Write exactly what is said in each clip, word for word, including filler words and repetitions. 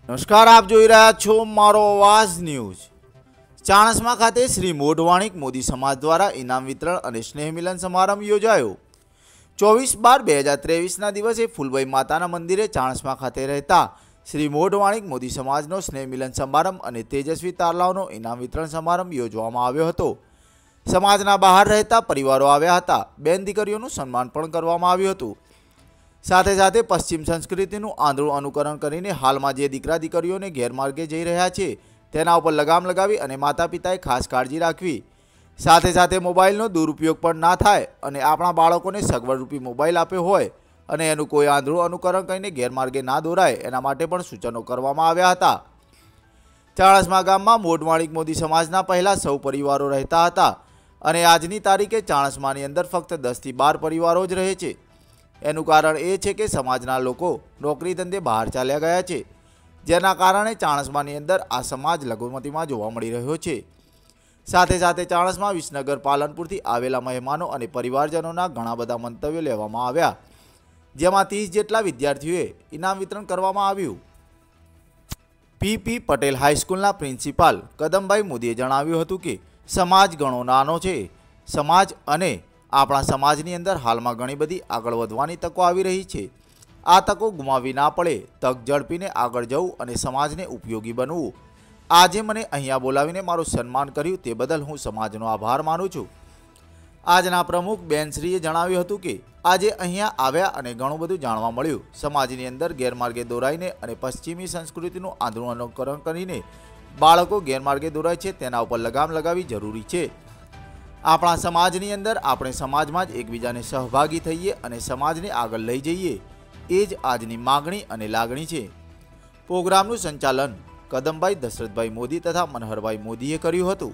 નમસ્કાર, આપ જોઈ રહ્યા છો મારો અવાજ ન્યૂઝ। ચાણસ્મા ખાતે શ્રી મોઢવાણિક મોદી સમાજ દ્વારા ઇનામ વિતરણ અને સ્નેહ મિલન સમારંભ યોજાયો। ચોવીસ બાર બે હજાર ત્રેવીસના દિવસે ફૂલબાઈ માતાના મંદિરે ચાણસ્મા ખાતે રહેતા શ્રી મોઢવાણિક મોદી સમાજનો સ્નેહ મિલન સમારંભ અને તેજસ્વી તારલાઓનો ઇનામ વિતરણ સમારંભ યોજવામાં આવ્યો હતો। સમાજના બહાર રહેતા પરિવારો આવ્યા હતા। બેન દીકરીઓનું સન્માન પણ કરવામાં આવ્યું હતું। સાથે સાથે પશ્ચિમ સંસ્કૃતિનું આંધળું અનુકરણ કરીને હાલમાં જે દીકરા દીકરીઓને ગેરમાર્ગે જઈ રહ્યા છે તેના ઉપર લગામ લગાવી અને માતા પિતાએ ખાસ કાળજી રાખવી। સાથે સાથે મોબાઈલનો દુરુપયોગ પણ ના થાય અને આપણા બાળકોને સગવડરૂપી મોબાઈલ આપ્યો હોય અને એનું કોઈ આંધળું અનુકરણ કરીને ગેરમાર્ગે ના દોરાય એના માટે પણ સૂચનો કરવામાં આવ્યા હતા। ચાણસ્મા ગામમાં મોઢવાણિક મોદી સમાજના પહેલા સૌ પરિવારો રહેતા હતા અને આજની તારીખે ચાણસ્માની અંદર ફક્ત દસથી બાર પરિવારો જ રહે છે। એનું કારણ એ છે કે સમાજના લોકો નોકરી ધંધે બહાર ચાલ્યા ગયા છે, જેના કારણે ચાણસ્માની અંદર આ સમાજ લઘુમતીમાં જોવા મળી રહ્યો છે। સાથે સાથે ચાણસ્મા વિસનગર પાલનપુરથી આવેલા મહેમાનો અને પરિવારજનોના ઘણા બધા મંતવ્યો લેવામાં આવ્યા, જેમાં ત્રીસ જેટલા વિદ્યાર્થીઓએ ઇનામ વિતરણ કરવામાં આવ્યું। પી પી પટેલ હાઈસ્કૂલના પ્રિન્સિપાલ કદમભાઈ મોદીએ જણાવ્યું હતું કે સમાજ ઘણો નાનો છે। સમાજ અને આપણા સમાજની અંદર હાલમાં ઘણી બધી આગળ વધવાની તકો આવી રહી છે। આ તકો ગુમાવવી ના પડે, તક ઝડપીને આગળ જવું અને સમાજને ઉપયોગી બનવું। આજે મને અહીંયા બોલાવીને મારું સન્માન કર્યું તે બદલ હું સમાજનો આભાર માનું છું। આજના પ્રમુખ બેનશ્રીએ જણાવ્યું હતું કે આજે અહીંયા આવ્યા અને ઘણું બધું જાણવા મળ્યું। સમાજની અંદર ગેરમાર્ગે દોરાઈને અને પશ્ચિમી સંસ્કૃતિનું આંધળું અનુકરણ કરીને બાળકો ગેરમાર્ગે દોરાય છે તેના ઉપર લગામ લગાવવી જરૂરી છે। આપણા સમાજની અંદર આપણે સમાજમાં જ એકબીજાને સહભાગી થઈએ અને સમાજને આગળ લઈ જઈએ, એ જ આજની માગણી અને લાગણી છે। પ્રોગ્રામનું સંચાલન કદમભાઈ દશરથભાઈ મોદી તથા મનહરભાઈ મોદીએ કર્યું હતું।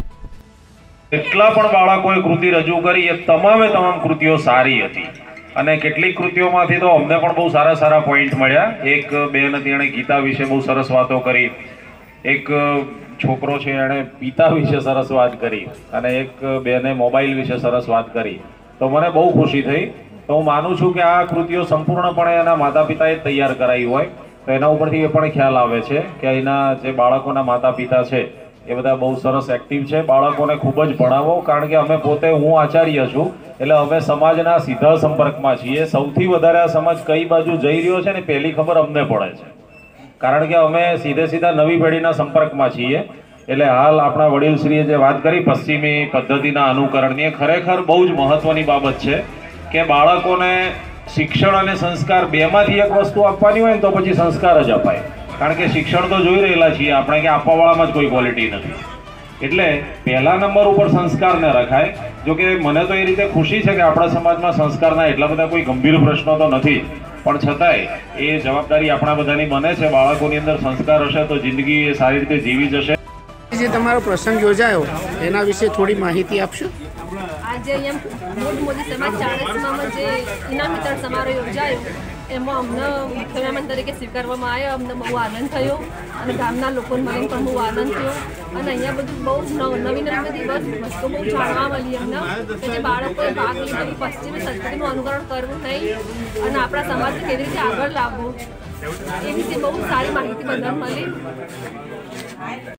કેટલા પણ બાળકોએ કૃતિ રજૂ કરી એ તમામે તમામ કૃતિઓ સારી હતી અને કેટલીક કૃતિઓમાંથી તો અમને પણ બહુ સારા સારા પોઈન્ટ મળ્યા। એક બેન હતી, એણે ગીતા વિશે બહુ સરસ વાતો કરી, એક છોકરો છે એણે પિતા વિશે સરસ વાત કરી અને એક બેને મોબાઈલ વિશે સરસ વાત કરી, તો મને બહુ ખુશી થઈ। તો હું માનું છું કે આ કૃતિઓ સંપૂર્ણપણે એના માતા પિતાએ તૈયાર કરાવી હોય તો એના ઉપરથી એ પણ ખ્યાલ આવે છે કે એના જે બાળકોના માતા પિતા છે એ બધા બહુ સરસ એક્ટિવ છે। બાળકોને ખૂબ જ ભણાવો, કારણ કે અમે પોતે હું આચાર્ય છું એટલે અમે સમાજના સીધા સંપર્કમાં છીએ। સૌથી વધારે આ સમાજ કઈ બાજુ જઈ રહ્યો છે ને પહેલી ખબર અમને પડે છે, કારણ કે અમે સીધે સીધા નવી પેઢીના સંપર્કમાં છીએ। એટલે હાલ આપણા વડીલશ્રીએ જે વાત કરી પશ્ચિમી પદ્ધતિના અનુકરણની, એ ખરેખર બહુ જ મહત્વની બાબત છે કે બાળકોને શિક્ષણ અને સંસ્કાર બેમાંથી એક વસ્તુ આપવાની હોય ને તો પછી સંસ્કાર જ અપાય, કારણ કે શિક્ષણ તો જોઈ રહેલા છીએ આપણે કે આપવાવાળામાં જ કોઈ ક્વોલિટી નથી, એટલે પહેલા નંબર ઉપર સંસ્કારને રખાય। જો કે મને તો એ રીતે ખુશી છે કે આપણા સમાજમાં સંસ્કારના એટલા બધા કોઈ ગંભીર પ્રશ્નો તો નથી, પણ છતાંય એ જવાબદારી આપણા બધાની બને છે। બાળકોની અંદર સંસ્કાર હશે તો જિંદગી એ સારી રીતે જીવી જશે। જે તમારો પ્રસંગ યોજાયો એના વિશે થોડી માહિતી આપશો? આજે અહીંયા મોઢ મોદી સમાજ ચાણસ્મામાં જે ઇનામ વિતરણ સમારોહ યોજાયો એમાં અમને મુખ્ય મહેમાન તરીકે સ્વીકારવામાં આવ્યા। અમને બહુ આનંદ થયો અને ગામના લોકોને મળીને પણ બહુ આનંદ થયો અને અહીંયા બધું બહુ નવી નવી બધી બસ વસ્તુ બહુ જાણવા મળી અમને કે જે બાળકોએ ભાગ લીધો પશ્ચિમી સંસ્કૃતિનું અનુકરણ કરવું નહીં અને આપણા સમાજને કેવી રીતે આગળ લાવવું એ વિશે બહુ સારી માહિતી બધાને મળી।